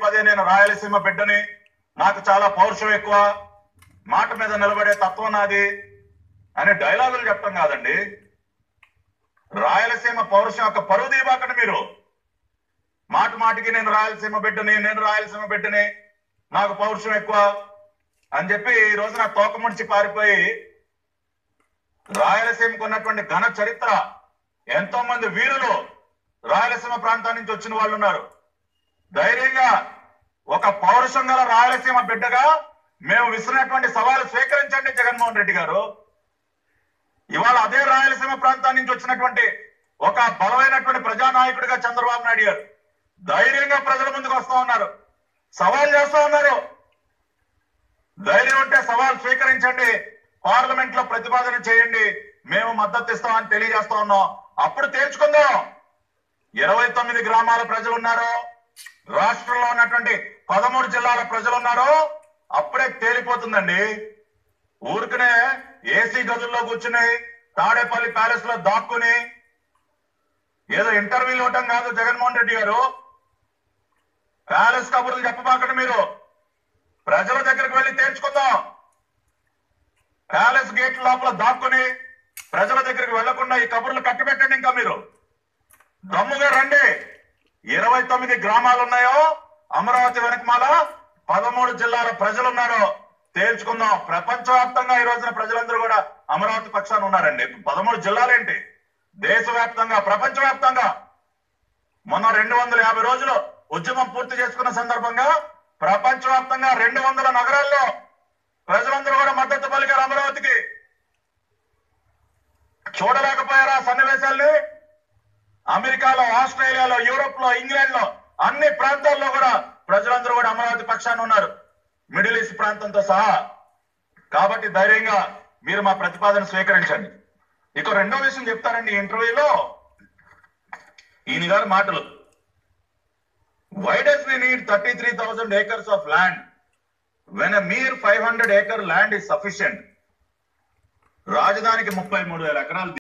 పదే నేను రాయలసీమ బిడ్డని, నాకు చాలా పౌరుషం ఎక్కువ, మాట మీద నిలబడే తత్వం నాది అనే డైలాగులు చెప్పడం కాదండి. రాయలసీమ పౌరుషం యొక్క పరువు దీపాకండి మీరు. మాట మాటికి నేను రాయలసీమ బిడ్డని, నాకు పౌరుషం ఎక్కువ అని చెప్పి ఈ రోజున తోక ముడిచి పారిపోయి రాయలసీమకు ఉన్నటువంటి ఘన చరిత్ర, ఎంతో మంది వీరులు రాయలసీమ ప్రాంతం నుంచి వచ్చిన వాళ్ళు ఉన్నారు. ధైర్యంగా ఒక పౌరుషం గల రాయలసీమ బిడ్డగా మేము విసిరినటువంటి సవాలు స్వీకరించండి జగన్మోహన్ రెడ్డి గారు. ఇవాళ అదే రాయలసీమ ప్రాంతం నుంచి వచ్చినటువంటి ఒక బలమైనటువంటి ప్రజానాయకుడిగా చంద్రబాబు నాయుడు గారు ధైర్యంగా ప్రజల ముందుకు వస్తూ ఉన్నారు, సవాల్ చేస్తూ ఉన్నారు. ధైర్యం ఉంటే సవాల్ స్వీకరించండి, పార్లమెంట్ లో ప్రతిపాదన చేయండి, మేము మద్దతు ఇస్తామని తెలియజేస్తా ఉన్నాం. అప్పుడు తేల్చుకుందాం. 29 గ్రామాల ప్రజలు ఉన్నారు, రాష్ట్రంలో ఉన్నటువంటి 13 జిల్లాల ప్రజలు ఉన్నారు. అప్పుడే తేలిపోతుందండి. ఊరికనే ఏసీ గదుల్లో కూర్చుని తాడేపల్లి ప్యాలెస్ లో దాక్కుని ఏదో ఇంటర్వ్యూలు ఇవ్వటం కాదు జగన్మోహన్ రెడ్డి గారు. ప్యాలెస్ కబుర్లు చెప్పబాకండి మీరు. ప్రజల దగ్గరికి వెళ్ళి తేల్చుకుందాం. ప్యాలెస్ గేట్ లోపల దాక్కుని ప్రజల దగ్గరికి వెళ్లకుండా ఈ కబుర్లు కట్టిపెట్టండి. ఇంకా మీరు దమ్ముగా రండి. 29 గ్రామాలు ఉన్నాయో, అమరావతి వెనకమాల 13 జిల్లాల ప్రజలు ఉన్నారో తేల్చుకుందాం. ప్రపంచవ్యాప్తంగా ఈ రోజున ప్రజలందరూ కూడా అమరావతి పక్షాన ఉన్నారండి. 13 జిల్లాలేంటి, దేశవ్యాప్తంగా, ప్రపంచవ్యాప్తంగా మొన్న 250 రోజులు ఉద్యమం పూర్తి చేసుకున్న సందర్భంగా ప్రపంచవ్యాప్తంగా 200 నగరాల్లో ప్రజలందరూ కూడా మద్దతు పలికారు అమరావతికి. చూడలేకపోయారా సన్నివేశాల్ని? అమెరికాలో, ఆస్ట్రేలియాలో, యూరోప్ లో, ఇంగ్లాండ్ లో అన్ని ప్రాంతాల్లో కూడా ప్రజలందరూ కూడా అమరావతి పక్షాన ఉన్నారు, మిడిల్ ఈస్ట్ ప్రాంతంతో సహా. కాబట్టి ధైర్యంగా మీరు మా ప్రతిపాదన స్వీకరించండి. ఇక రెండో విషయం చెప్తారండి ఇంటర్వ్యూలో ఈయన గారి మాటలు. Why does we need 33,000 acres of land when a mere 500 acre land is sufficient? రాజధానికి 33,000 ఎకరాలు